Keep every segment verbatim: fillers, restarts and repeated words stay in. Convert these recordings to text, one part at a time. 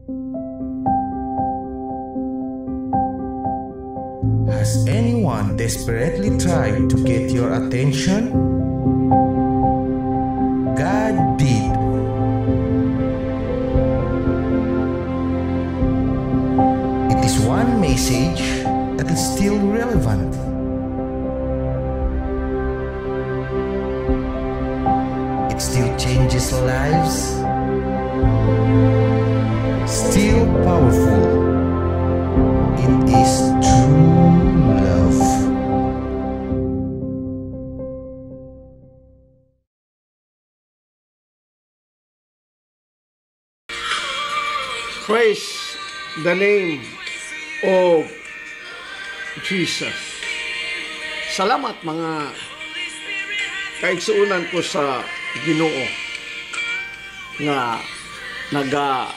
Has anyone desperately tried to get your attention? God did. It is one message that is still relevant. It still changes lives. Still powerful. It is true love. Praise the name of Jesus. Salamat mga kaigsuunan ko sa Ginoo nga naga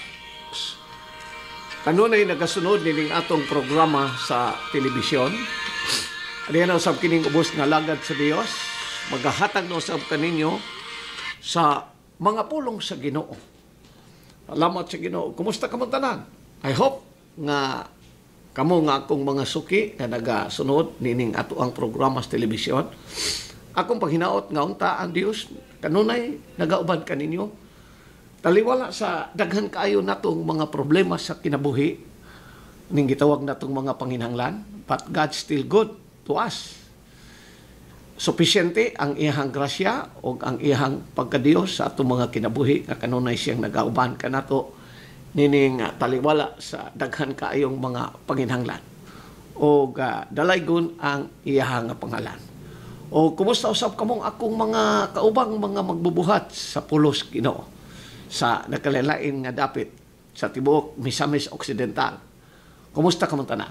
kanunay nagasunod nining atong programa sa telebisyon. Adiyan na usab kining ubos nga lagad sa Dios, magahatag na usab kaninyo sa mga pulong sa Ginoo. Salamat sa Ginoo. Kumusta ka man tanan? I hope nga kamo nga akong mga suki nga nagasunod nining ato ang programa sa telebisyon. Akong paghinaot nga unta ang Dios kanunay nagauban kaninyo. Taliwala sa daghan kaayo natong mga problema sa kinabuhi ning gitawag natong mga panginahanglan, but God's still good to us. Supisyente ang iyang grasya o ang iyang pagkadiyos sa atong mga kinabuhi nga kanunay siyang nagauban kanato nining uh, taliwala sa daghan kaayong mga panginahanglan o uh, dalaygon ang iyang pangalan. O kumusta usab kamong akong mga kaubang mga magbubuhat sa pulos Ginoo sa nakalilain nga dapit sa tibuok Misamis Occidental. Kumusta ka man tanan?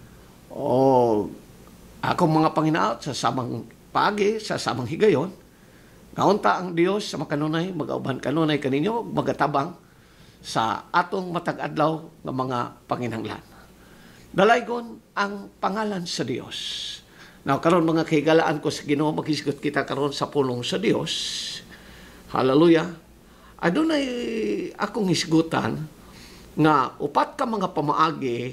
O akong mga panginaot sa samang paagi, sa samang higayon, ngaunta ang Dios sa makanunay, mag-auban kanunay kaninyo, magatabang sa atong matag-adlaw nga mga panginahanglan. Dalaygon ang pangalan sa Dios. Now, karon mga kahigalaan ko sa Ginoo, maghisgot kita karon sa pulong sa Dios. Hallelujah. Adunay akong hisgutan nga upat ka mga pamaagi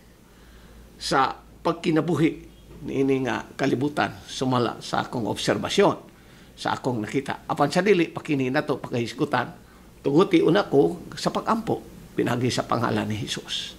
sa pagkinabuhi niini nga kalibutan sumala sa akong obserbasyon, sa akong nakita. Apan sa dili pakini nato paghisgutan, tuguti una ko sa pag-ampo pinagi sa pangalan ni Hesus.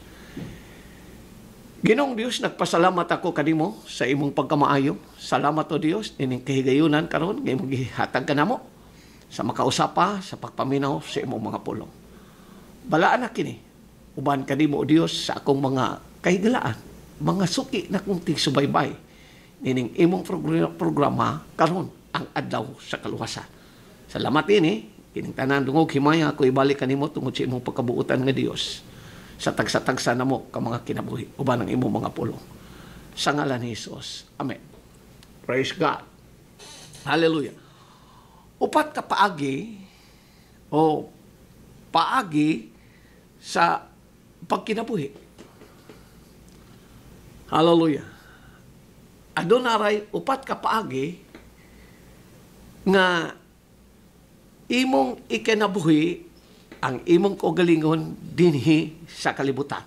Ginoong Dios, nagpasalamat ako kanimo sa imong pagkamaayo. Salamat o Dios nining kahigayunan karon nga imong gihatag kanamo sa makausapa, sa pagpaminaw sa imong mga pulong. Balaan na kini, uban kanimo o Dios sa akong mga kahigalaan, mga suki na kong tigsubaybay, nining imong programa karon ang adlaw sa kaluwasan. Salamat ini, kining tanan dungog himaya ako ibalik kanimo tungod sa imong pagkabuutan nga Dios sa tagsa-tagsa namo ka mga kinabuhi, uban ang imong mga pulong. Sa ngalan ni Jesus. Amen. Praise God. Hallelujah. Upat ka paagi o paagi sa pagkinabuhi. Hallelujah. Adonaray upat ka paagi nga imong ikinabuhi ang imong kaugalingon dinhi sa kalibutan.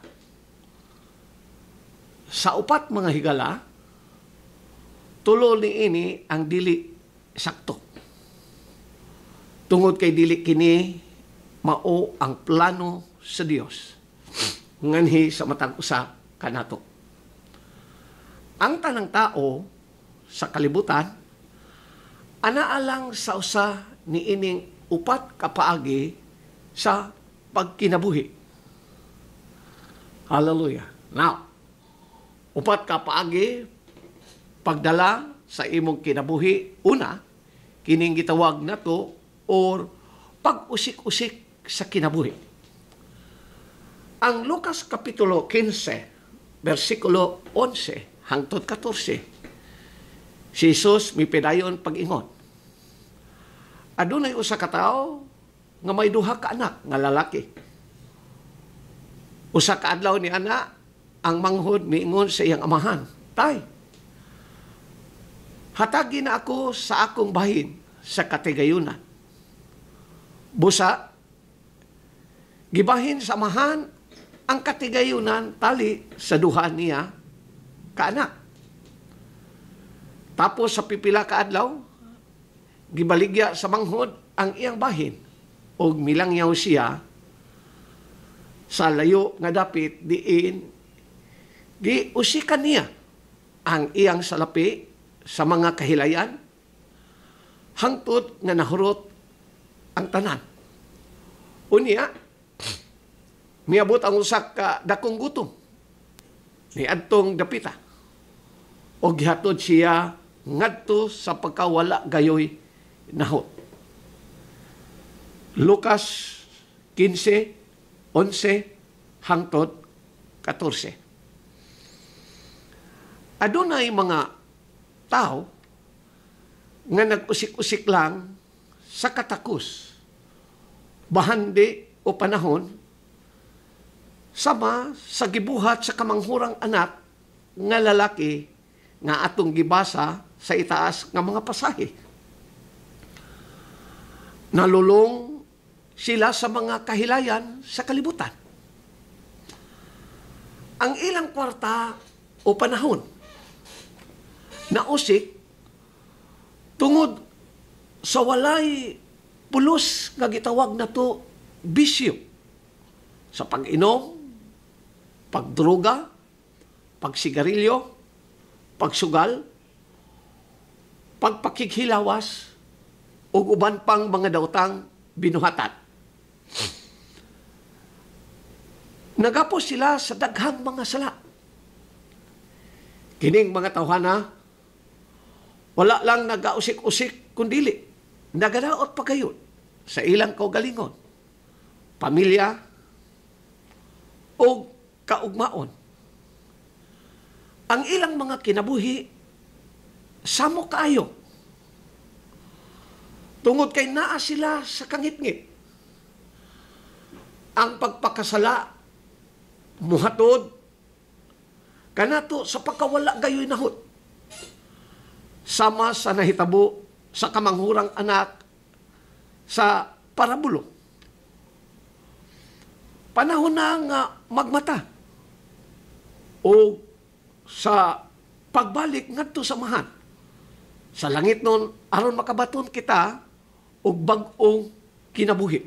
Sa upat mga higala, tulo ni ini ang dili sakto. Tungod kay dili kini mao ang plano sa Dios nganhi sa matag usa kanato. Ang tanang tao sa kalibutan anaalang sa usa ni ining upat ka paagi sa pagkinabuhi. Hallelujah. Now, upat ka paagi pagdala sa imong kinabuhi. Una, kining gitawag nato or pag-usik-usik sa kinabuhi. Ang Lucas Kapitulo fifteen, versikulo eleven hangtod fourteen, si Jesus mipidayon pag-ingon. Adunay usa ka tawo nga may duha ka anak nga lalaki. Usa ka adlaw ni ana ang manghod miingon sa iyang amahan, "Tay, hatagi na ako sa akong bahin sa katigayunan." Busa, gibahin sa amahan ang katigayunan tali sa duha niya kaanak. Tapos sa pipila ka adlaw, gibaligya sa manghod ang iyang bahin o milangyaw siya sa layo nga dapit diin giusikan niya ang iyang salapi sa mga kahilayan hangtod nga nahurot ang tanan. Unya, miabot ang usak ka dakong gutom ni adtong dapita o gihatod siya ngadto sa pagkawala gayoy nahot. Lucas fifteen, eleven hangtod fourteen. Adunay mga tao nga nag-usik-usik lang sa katakos, bahandi o panahon, sama sa gibuhat sa kamanghurang anak nga lalaki nga atong gibasa sa itaas nga mga pasahe. Nalulong sila sa mga kahilayan sa kalibutan. Ang ilang kwarta o panahon na usik tungod sa walay pulos nga gitawag na to bisyo sa pag-inom, pagdruga, pagsigarilyo, pagsugal, pagpakikhilawas, o uban pang mga daotang binuhatan. Nagapos sila sa daghang mga sala. Kining mga tawhana, wala lang nagausik-usik kundili, nagadaot pa kayo sa ilang kaugalingon, pamilya, o kaugmaon. Ang ilang mga kinabuhi, samo kaayo. Tungod kay naa sila sa kangit-ngit. Ang pagpakasala, muhatod, kanato sa pagkawala gayoy nahot. Sama sa nahitabo sa kamanghurang anak sa parabulo. Panahon na nga magmata o sa pagbalik ngadto sa mahan. Sa langit nun, aron makabaton kita og bag-ong kinabuhi.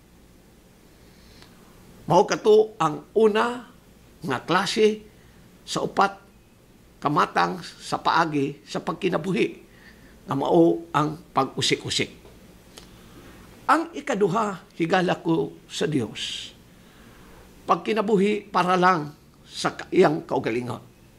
Mao kato ang una nga klase sa upat kamatang sa paagi sa pagkinabuhi nga mao ang pag-usik-usik. Ang ikaduha, higala ko sa Dios. Pagkinabuhi para lang sa iyang kaugalingon.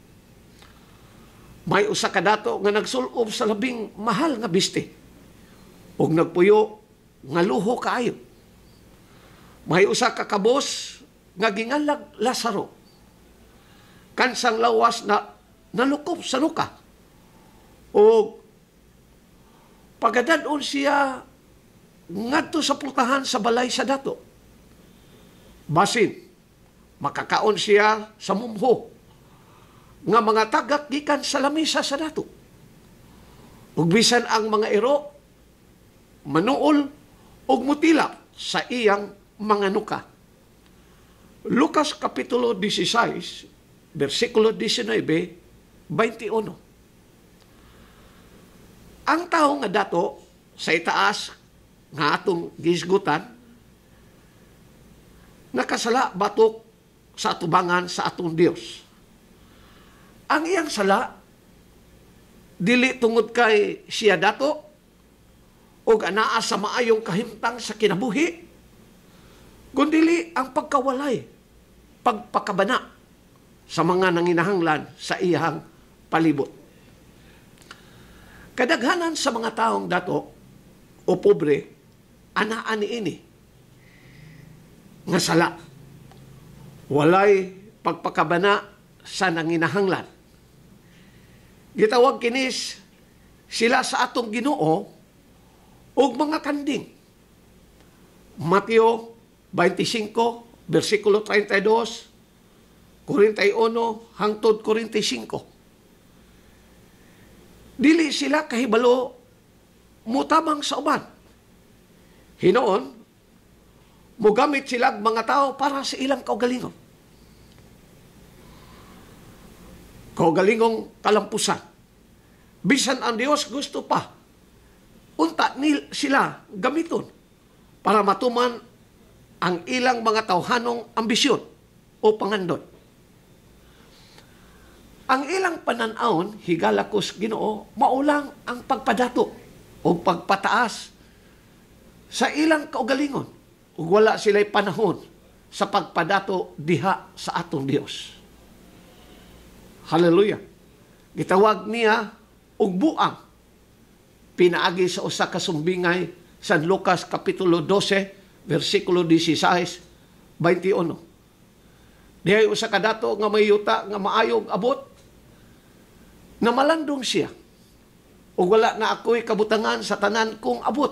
May usa ka dato nga nagsulob sa labing mahal nga biste ug nagpuyo nga luho kaayo. May usa ka kabos nga gingalag Lazaro. Kansang lawas na nalukop sa nuka. O pagadadon siya ngadto sa pultahan sa balay sa dato. Basin, makakaon siya sa mumho nga mga tagak gikan sa lamisa sa dato. Ug bisan ang mga iro manuol ug mutilap sa iyang mga nuka. Lucas Kapitulo sixteen, versikulo nineteen, twenty-one. Ang tao nga dato sa itaas nga atong gisgutan nakasala batok sa atubangan sa atong Dios. Ang iyang sala dili tungod kay siya dato o anaa sa maayong kahimtang sa kinabuhi, kundili ang pagkawalay, pagpakabana sa mga nanginahanglan sa iyang palibot. Kadaghanan sa mga taong dato o pobre, anaan ni ini nga sala. Walay pagpakabana sa nanginahanglan. Gitawag kinis sila sa atong Ginoo og mga kanding. Mateo twenty-five, versikulo thirty-two, forty-one hangtod forty-five. Dili sila kahibalo mutamang sa uban. Hinoon, mugamit sila mga tao para sa ilang kaugalingon. kaugalingong kalampusan. Bisan ang Dios gusto pa, unta nil sila gamiton para matuman ang ilang mga tawhanong ambisyon o pangandon. Ang ilang pananawon, higala kos Ginoo, maulang ang pagpadato o pagpataas sa ilang kaugalingon ug wala sila'y panahon sa pagpadato diha sa atong Dios. Hallelujah. Gitawag niya og buang pinaagi sa usa ka sumbingay San Lucas kapitulo twelve versikulo sixteen, twenty-one. Dihay usa ka dato nga may yuta nga maayog abot na malandong siya ug wala na ako'y kabutangan sa tanan kong abot.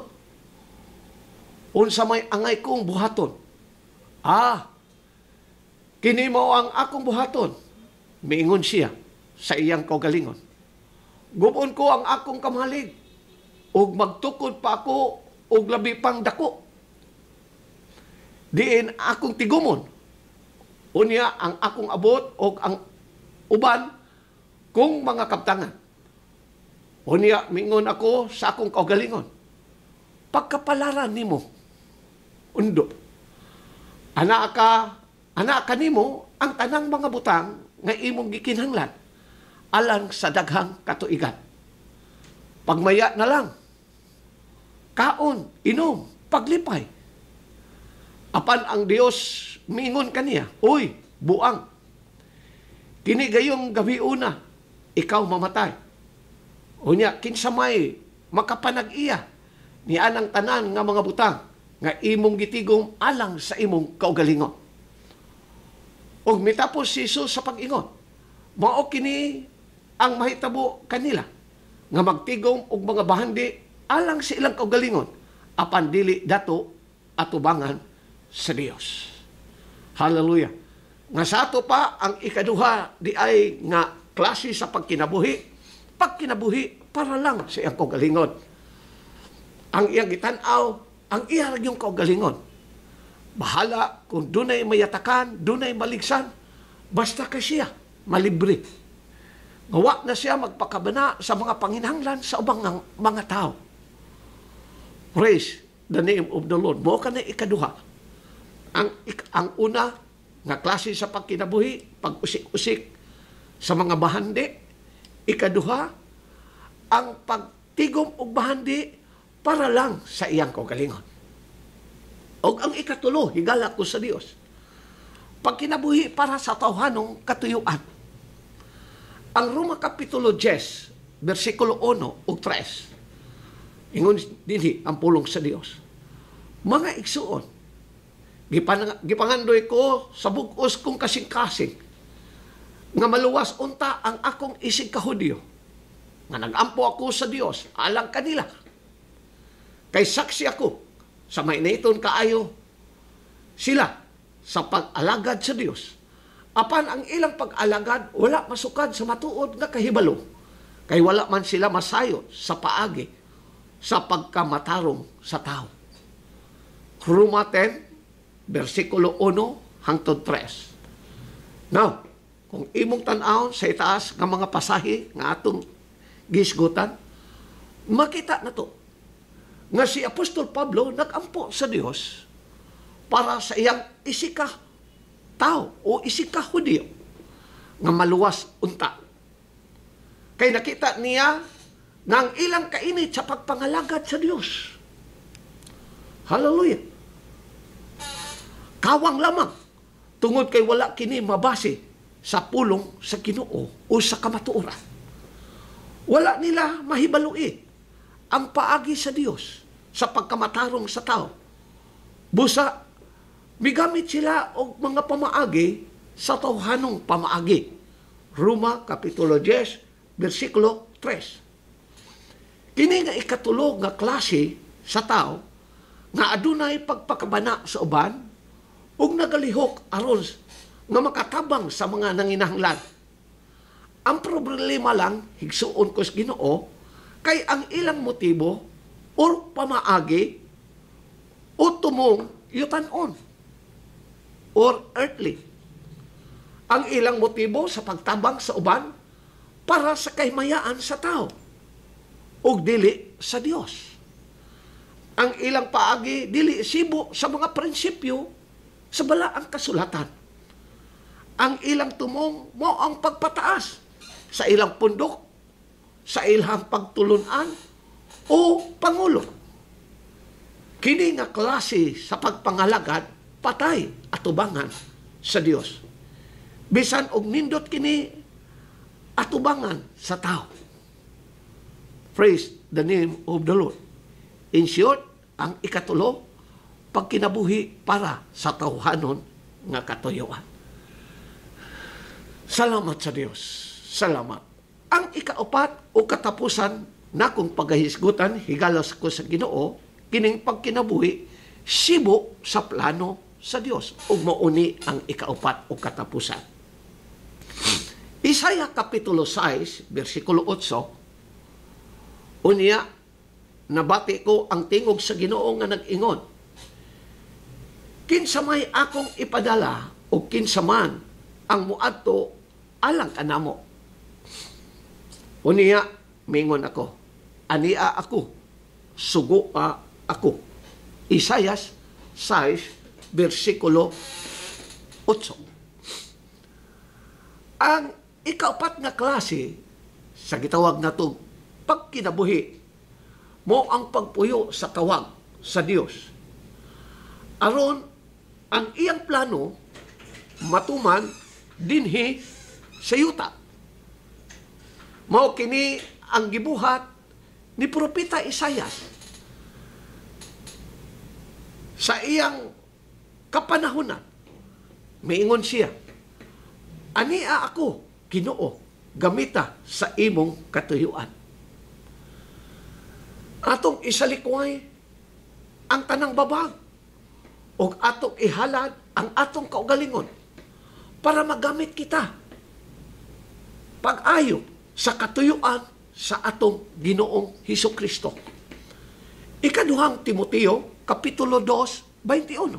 Unsa may angay kong buhaton. Ah, kini mao ang akong buhaton. Miingon siya sa iyang kaugalingon. Gubon ko ang akong kamalig ug magtukod pa ako og labi pang dako. Diin akong tigumon. Unya ang akong abot og ang uban kung mga kaptangan. Unya mingon ako sa akong kaugalingon. Pagkapalaran nimo undo. Ana ka, ana kanimo ang tanang mga butang nga imong gikinahanglan alang sa daghang katuigan. Pagmaya na lang, kaon, inom, paglipay. Apan ang Dios mingon kaniya, uy, buang. Kini gayong gabi una, ikaw mamatay. Unya, kinsa may makapanag-iya ni anang tanan nga mga butang nga imong gitigom alang sa imong kaugalingon. Og mitapos si Jesus sa pag-ingon, mao kini ang mahitabo kanila nga magtigom og mga bahandi alang sa ilang kaugalingon apan dili dato atubangan sa Dios. Hallelujah. Nga sa ato pa ang ikaduha di ay nga klase sa pagkinabuhi, pagkinabuhi para lang sa iyang kaugalingon. Ang iyang gitan-aw, ang iyang yung kaugalingon. Bahala kung dunay mayatakan, dunay maligsan, basta ka siya malibre. Ngawa na siya magpakabana sa mga panginahanglan sa ubang mga tao. Praise the name of the Lord. Mo ka na ikaduha. Ang, ang una, nga klase sa pagkinabuhi, pag-usik-usik sa mga bahandi. Ikaduha, ang pagtigom og bahandi para lang sa iyang kaugalingon. O ang ikatulo, higala ko sa Dios. Pagkinabuhi para sa tawhanong katuyuan. Ang Roma Kapitulo ten, versikulo one ug tres. Ingon dinhi ang pulong sa Dios. Mga igsuon, gipangandoy ko sa bug-os kong kasing-kasing nga maluwas unta ang akong isig kahudyo nga nagampo ako sa Dios alang kanila. Kay saksi ako sa mainaiton kaayo sila sa pag-alagad sa Dios. Apan ang ilang pag-alagad wala masukad sa matuod nga kahibalo. Kay wala man sila masayo sa paagi sa pagkamatarong sa tao. Roma ten, versikulo one hangtod tres. Now, kung imong tan-awon sa itaas nga mga pasahi nga atong gisgutan, makita na to nga si Apostol Pablo nagampo sa Dios para sa iyang isika tao o isika Hudyo nga maluwas unta. Kay nakita niya nga ang ilang kainit sa pagpangalagad sa Dios. Hallelujah. Kawang lamang tungod kay wala kini mabase sa pulong sa Ginoo o sa kamatuoran. Wala nila mahibalui ang paagi sa Dios sa pagkamatarong sa tao. Busa, migamit sila og mga pamaagi sa tawhanong pamaagi. Roma Kapitulo ten, versikulo tres. Kini nga ikatulog nga klase sa tao nga adunay pagpakabana sa uban ug nagalihok aron nga makatabang sa mga nanginahanglan. Ang problema lang, higsuon ko sa Ginoo, kay ang ilang motibo or pamaagi o tumong yutanon or earthly. Ang ilang motibo sa pagtabang sa uban para sa kahimayaan sa tao ug dili sa Dios. Ang ilang paagi dili sibo sa mga prinsipyo sa balaang kasulatan. Ang ilang tumong mo ang pagpataas sa ilang pundok, sa ilang pagtulunan o pangulo. Kini nga klase sa pagpangalagad patay atubangan sa Dios. Bisan og nindot kini atubangan sa tao. Praise the name of the Lord. In short, ang ikatulo, pagkinabuhi para sa tawhanon nga katuyuan. Salamat sa Dios. Salamat. Ang ikaupat o katapusan na kung paghahisgutan, higalas ko sa Ginoo, kining pagkinabuhi, sibo sa plano sa Dios. Ug mauni ang ikaupat o katapusan. Isaiah Kapitulo six, versikulo eight, unya, nabati ko ang tingog sa Ginoo nga nag-ingon, kinsa may akong ipadala o kinsa man ang muadto alang kanamo. Unya, mingon ako, ania ako, sugo a ako. Isaiah six, versikulo eight. Ang ikaapat nga klase sa gitawag na itong pagkinabuhi mo ang pagpuyo sa tawag sa Dios. Aron ang iyang plano matuman dinhi sa yuta. Mao kini ang gibuhat ni propeta Isaias sa iyang kapanahunan. Miingon siya, ania ako, Ginoo, gamita sa imong katuyuan. Atong isalikway ang tanang babag o atong ihalad ang atong kaugalingon para magamit kita pag-ayo sa katuyuan sa atong Ginoong Hesukristo. Ikaduhang Timoteo, Kapitulo two, twenty-one.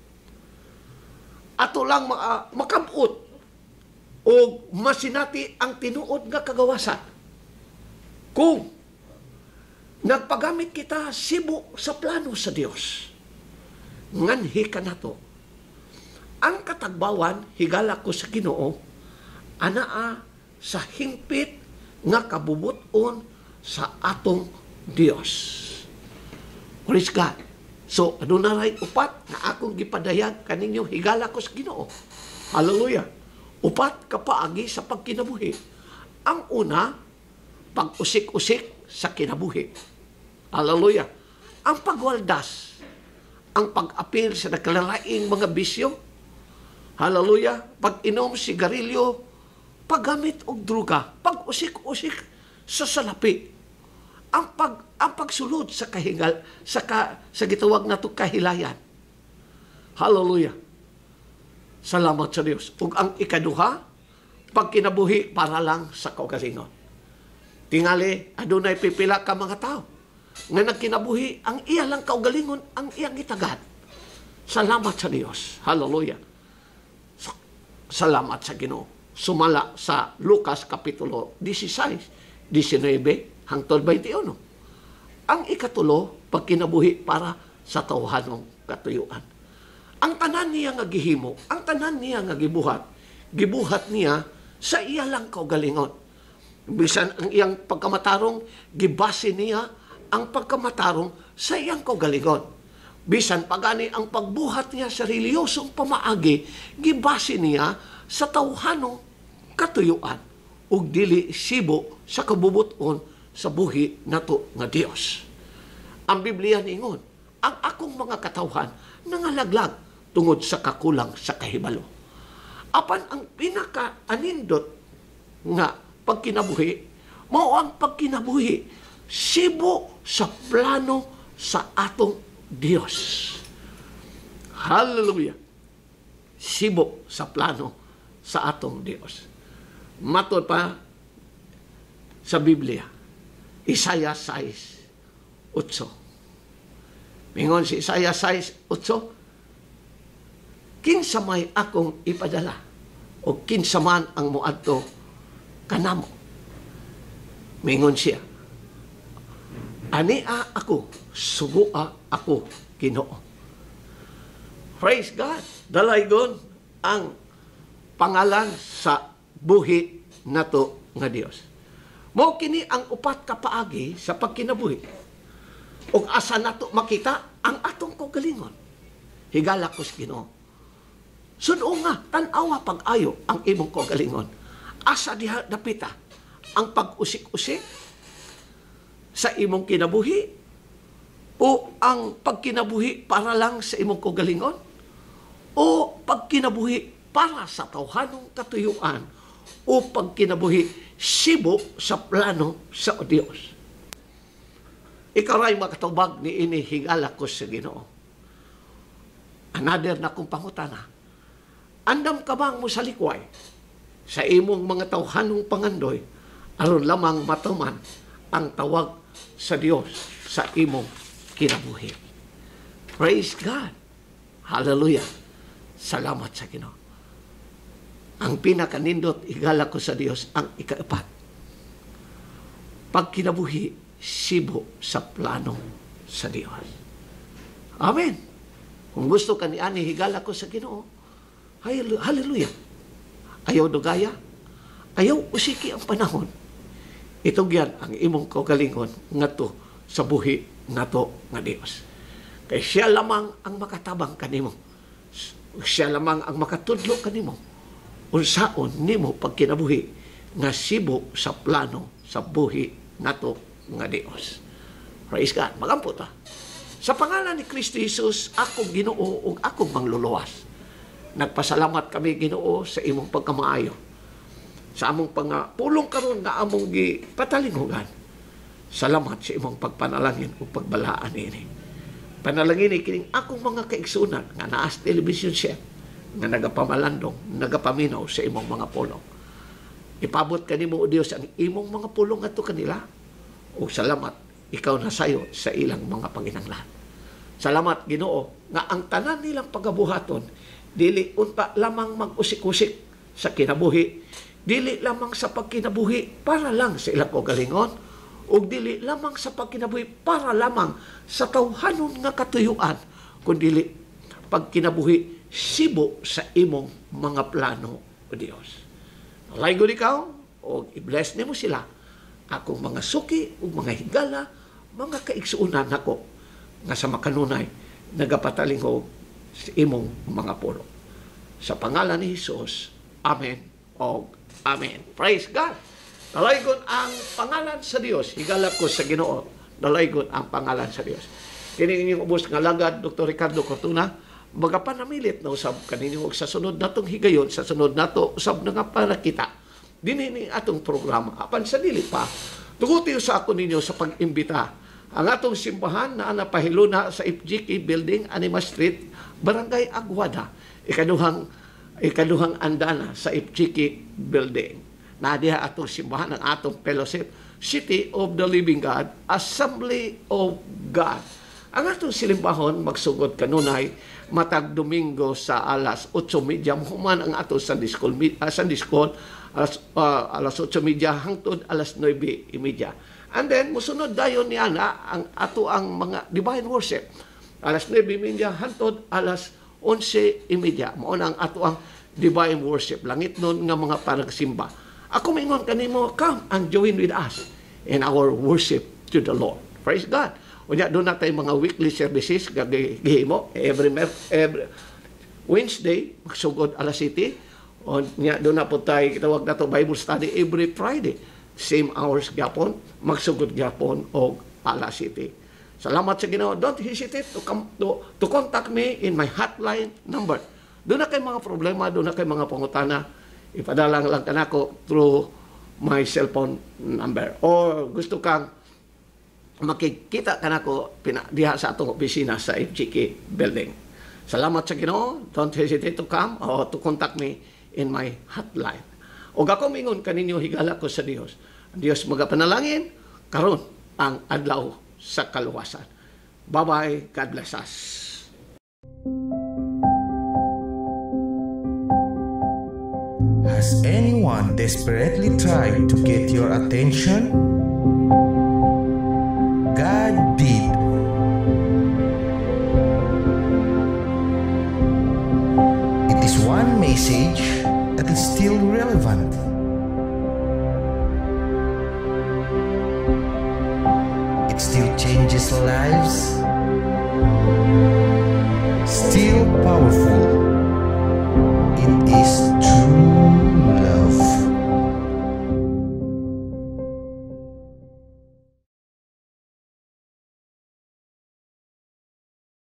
Ato lang ma- makabot o masinati ang tinuod nga kagawasan. Kung nagpagamit kita sibo sa plano sa Dios, nganhi ka na to. Ang katagbawan, higala ko sa Ginoo, anaa sa hingpit nga kabubuton sa atong Dios. Praise God. So, ano na rin upat na akong gipadayag kaninyo higala ko sa Ginoo. Hallelujah. Upat kapaagi sa pagkinabuhi. Ang una, pag-usik-usik sa kinabuhi. Hallelujah. Ang pagwaldas, ang pag-apil sa nakalalaing mga bisyo. Hallelujah. Pag-inom sigarilyo, paggamit og druga, pag-usik-usik sa salapi. Ang pag ang pagsulod sa kahingal sa ka, sa gitawag nato kahilayan. Hallelujah. Salamat sa Dios. Ug ang ikaduha, pagkinabuhi para lang sa kaugalingon. Tingali, adunay pipila ka mga tao nga nagkinabuhi ang iya lang kaugalingon ang iyang gitagad. Salamat sa Dios. Hallelujah. Salamat sa Ginoo. Sumala sa Lucas Kapitulo sixteen, nineteen hangtod twenty-one. Ang ikatulo, pagkinabuhi para sa tawhanong katuyuan. Ang tanan niya nga gihimo, ang tanan niya nga gibuhat, gibuhat niya sa iya lang kaugalingon. Bisan ang iyang pagkamatarong, gibase niya ang pagkamatarong sa iyang kaugalingon. Bisan pagani ang pagbuhat niya sa reliyosong pamaagi, gibase niya sa tawhanong katuyuan ug dili sibo sa kabubuton sa buhi nato nga Dios. Ang Biblia ningon, ang akong mga katawhan nangalaglag tungod sa kakulang sa kahibalo. Apan ang pinaka-anindot nga pagkinabuhi, mao ang pagkinabuhi sibo sa plano sa atong Dios. Hallelujah. Sibo sa plano sa atong Dios. Matod pa sa Biblia, Isaiah six, eight. Mingon si Isaiah six, eight, kinsa may akong ipadala o kinsa man ang muadto kanamo. Mingon siya, ania ako, sugua ako, Ginoo. Praise God. Dalaygon ang pangalan sa buhi nato nga Dios. Mao kini ang upat ka paagi sa pagkinabuhi. Ug asa nato makita ang atong kaugalingon. Higala ko sa Ginoo. Suno nga tan-awa pag-ayo ang imong kaugalingon. Asa diha dapita ang pag-usik-usik sa imong kinabuhi o ang pagkinabuhi para lang sa imong kaugalingon o pagkinabuhi para sa tawhanong katuyuan o pagkinabuhi sibo sa plano sa Dios. Ikaw ray makatubag ni ini higala ko sa Ginoo. Another na kong pangutana. Andam ka bang mo sa likway sa imong mga tawhanong pangandoy aron lamang matuman ang tawag sa Dios sa imong kinabuhi. Praise God. Hallelujah. Salamat sa Ginoo. Ang pinakanindot higala ko sa Dios ang ikaapat. Pagkinabuhi sibo sa plano sa Dios. Amen. Kung gusto ka ni ani higala ko sa Ginoo, hallelujah. Ayaw dugaya, ayaw usiki ang panahon. Ito yan ang imong kaugalingon ngato sa buhi nato nga Dios. Kay siya lamang ang makatabang kanimo. Siya lamang ang makatudlo kanimo. Unsaon nimo pagkinabuhi nga sibo sa plano sa buhi nato nga Dios. Praise God. Magampo ta. Sa pangalan ni Kristo Jesus, akong Ginoo ug akong mangluluwas. Nagpasalamat kami Ginoo sa imong pagkamaayo. Sa among pangapulong karon nga among gipatalingugan. Salamat sa imong pagpanalangin ug pagbalaan ini. Panalangin kining akong mga kaigsunan nga naas television set nga nagapamalandong, nagapaminaw sa imong mga pulong. Ipabot kanimo o Dios ang imong mga pulong ato kanila. O salamat, ikaw na sayo sa ilang mga panginanglan. Salamat Ginoo nga ang tanan nilang pagabuhaton dili unta lamang mag-usik-usik sa kinabuhi, dili lamang sa pagkinabuhi para lang sa ilang kaugalingon, o dili lamang sa pagkinabuhi para lamang sa tawhanon nga katuyuan, kundi pagkinabuhi sibo sa imong mga plano o Dios. Laygon ikaw, o i-bless nimo sila, akong mga suki o mga higala, mga kaigsuunan nako nga sa makanunay nagapatalingog sa imong mga pulo. Sa pangalan ni Jesus, Amen o Amen. Praise God. Dalaygon ang pangalan sa Dios. Higala ko sa Ginoo. Dalaygon ang pangalan sa Dios. Kini inyong ubos nga lagad, Doctor Ricardo Cortuna, magapanamilit na usab kaninyo sa sunod natong higayon, sa sunod nato usab na nga para kita. Dinini atong programa. Apan sa dili pa, tuguti sa ako ninyo sa pag-imbita. Ang atong simbahan na napahiluna sa F G K Building, Anima Street, Barangay Aguada, ikaduhang ikaduhang andana sa F G K Building. Nadiha atong simbahan ang atong fellowship, City of the Living God, Assembly of God. Ang atong silimbahon magsugod kanunay matag Domingo sa alas otso media human ang atong Sunday School, uh, Sunday School alas, uh, alas otso media hangtod alas nueve media. And then musunod dayon niya na ang ato ang mga divine worship alas nueve media hangtod alas onse media. Mao na ang ato ang divine worship. Langit nun nga mga panagsimba. Ako mingon kanimo, come and join with us in our worship to the Lord. Praise God. Unya doon na tayo mga weekly services gihimo every every Wednesday magsugod alas city. Unya doon na po tayo kitawag na to Bible study every Friday. Same hours gyapon magsugod gyapon og alas city. Salamat sa Ginoo. Don't hesitate to come to, to contact me in my hotline number. Doon na kay mga problema, doon na kay mga pangutana, ipadala lang kanako through my cellphone number. Or gusto kang makikita kanako pina diha sa atong opisina sa F G K Building. Salamat sa Ginoo. Don't hesitate to come or to contact me in my hotline. O ako mingon kaninyo higala ko sa Dios. Ang Dios magapanalangin karon ang adlaw sa kaluwasan. Bye-bye. God bless us. Has anyone desperately tried to get your attention? God did. It is one message that is still relevant. It still changes lives, still powerful.